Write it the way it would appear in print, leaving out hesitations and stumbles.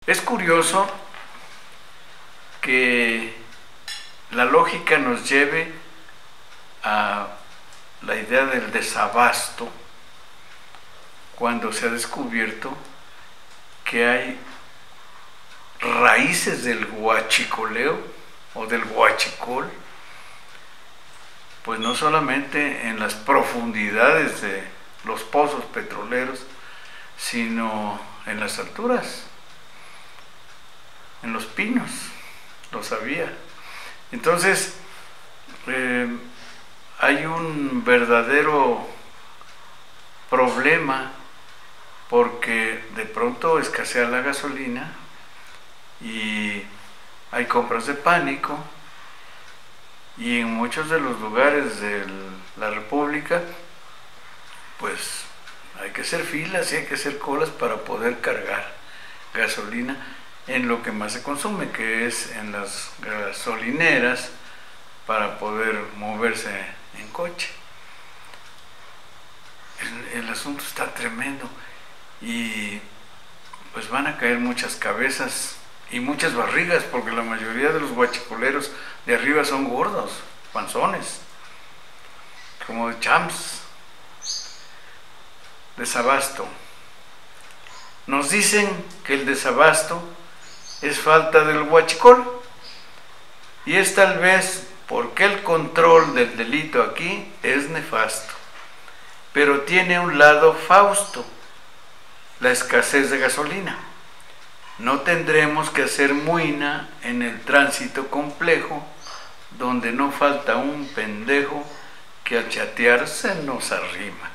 Es curioso que la lógica nos lleve a la idea del desabasto cuando se ha descubierto que hay raíces del huachicoleo o del huachicol, pues no solamente en las profundidades de los pozos petroleros, sino en las alturas, en los pinos, lo sabía. Entonces, hay un verdadero problema porque de pronto escasea la gasolina y hay compras de pánico, y en muchos de los lugares de la República pues hay que hacer filas y hay que hacer colas para poder cargar gasolina en lo que más se consume, que es en las gasolineras, para poder moverse en coche. El asunto está tremendo y pues van a caer muchas cabezas y muchas barrigas, porque la mayoría de los guachicoleros de arriba son gordos, panzones, como de champs. Desabasto. Nos dicen que el desabasto es falta del huachicol, y es tal vez porque el control del delito aquí es nefasto, pero tiene un lado fausto: la escasez de gasolina. No tendremos que hacer muina en el tránsito complejo, donde no falta un pendejo que a chatear se nos arrima.